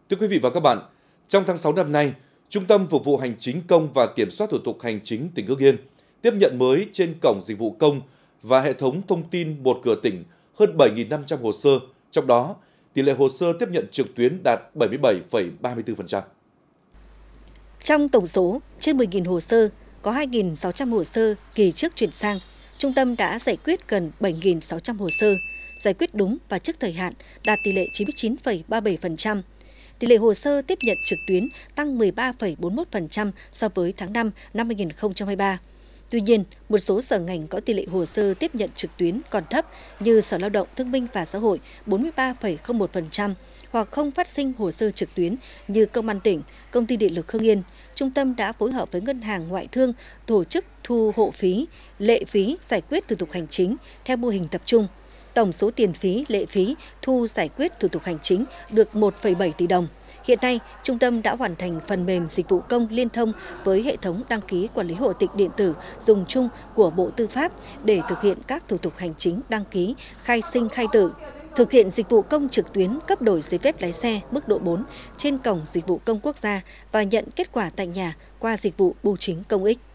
Thưa quý vị và các bạn, trong tháng 6 năm nay, Trung tâm Phục vụ Hành chính công và Kiểm soát thủ tục hành chính tỉnh Hưng Yên tiếp nhận mới trên cổng dịch vụ công và hệ thống thông tin một cửa tỉnh hơn 7.500 hồ sơ, trong đó tỷ lệ hồ sơ tiếp nhận trực tuyến đạt 77,34%. Trong tổng số trên 10.000 hồ sơ, có 2.600 hồ sơ kỳ trước chuyển sang. Trung tâm đã giải quyết gần 7.600 hồ sơ, giải quyết đúng và trước thời hạn, đạt tỷ lệ 99,37%. Tỷ lệ hồ sơ tiếp nhận trực tuyến tăng 13,41% so với tháng 5 năm 2023. Tuy nhiên, một số sở ngành có tỷ lệ hồ sơ tiếp nhận trực tuyến còn thấp như Sở Lao động Thương binh và Xã hội 43,01% hoặc không phát sinh hồ sơ trực tuyến như Công an tỉnh, Công ty Điện lực Hưng Yên. Trung tâm đã phối hợp với Ngân hàng Ngoại thương tổ chức thu hộ phí, lệ phí giải quyết thủ tục hành chính theo mô hình tập trung. Tổng số tiền phí, lệ phí thu giải quyết thủ tục hành chính được 1,7 tỷ đồng. Hiện nay, Trung tâm đã hoàn thành phần mềm dịch vụ công liên thông với hệ thống đăng ký quản lý hộ tịch điện tử dùng chung của Bộ Tư pháp để thực hiện các thủ tục hành chính đăng ký, khai sinh, khai tử, thực hiện dịch vụ công trực tuyến cấp đổi giấy phép lái xe mức độ 4 trên cổng dịch vụ công quốc gia và nhận kết quả tại nhà qua dịch vụ bưu chính công ích.